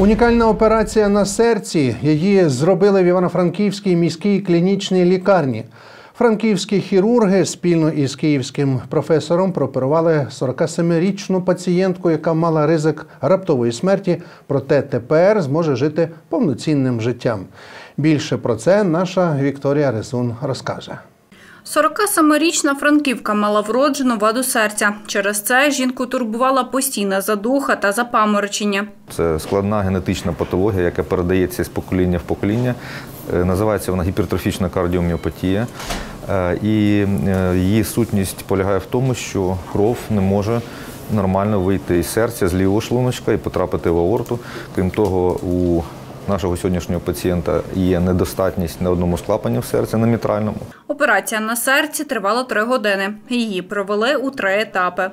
Унікальна операція на серці. Її зробили в Івано-Франківській міській клінічній лікарні. Франківські хірурги спільно із київським професором прооперували 47-річну пацієнтку, яка мала ризик раптової смерті, проте тепер зможе жити повноцінним життям. Більше про це наша Вікторія Резун розкаже. 47-річна франківка мала вроджену ваду серця. Через це жінку турбувала постійна задуха та запаморочення. Це складна генетична патологія, яка передається з покоління в покоління. Називається вона гіпертрофічна кардіоміопатія. І її сутність полягає в тому, що кров не може нормально вийти із серця, з лівого шлуночка і потрапити в аорту. Крім того, у нашого сьогоднішнього пацієнта є недостатність на одному з клапанів серця, на мітральному. Операція на серці тривала 3 години. Її провели у 3 етапи.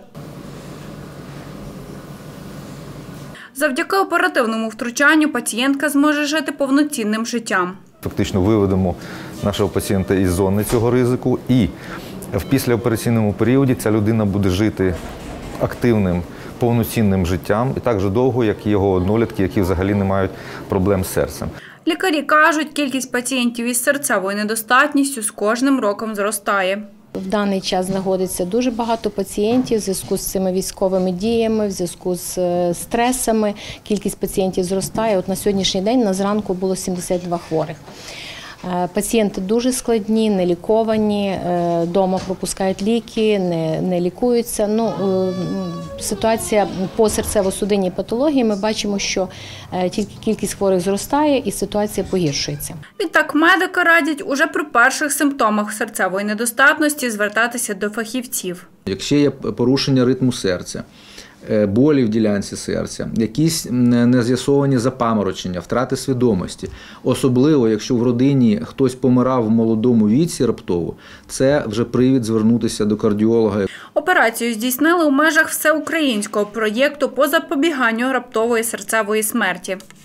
Завдяки оперативному втручанню пацієнтка зможе жити повноцінним життям. Фактично виведемо нашого пацієнта із зони цього ризику, і в післяопераційному періоді ця людина буде жити активним, повноцінним життям і так же довго, як і його однолітки, які взагалі не мають проблем з серцем. Лікарі кажуть, кількість пацієнтів із серцевою недостатністю з кожним роком зростає. В даний час знаходиться дуже багато пацієнтів в зв'язку з цими військовими діями, в зв'язку з стресами. Кількість пацієнтів зростає. От на сьогоднішній день на зранку було 72 хворих. Пацієнти дуже складні, не ліковані, вдома пропускають ліки, не лікуються. Ситуація по серцево-судинній патології, ми бачимо, що тільки кількість хворих зростає і ситуація погіршується. Відтак медики радять уже при перших симптомах серцевої недостатності звертатися до фахівців. Якщо є порушення ритму серця, болі в ділянці серця, якісь нез'ясовані запаморочення, втрати свідомості. Особливо, якщо в родині хтось помирав в молодому віці раптово, це вже привід звернутися до кардіолога. Операцію здійснили у межах всеукраїнського проєкту по запобіганню раптової серцевої смерті.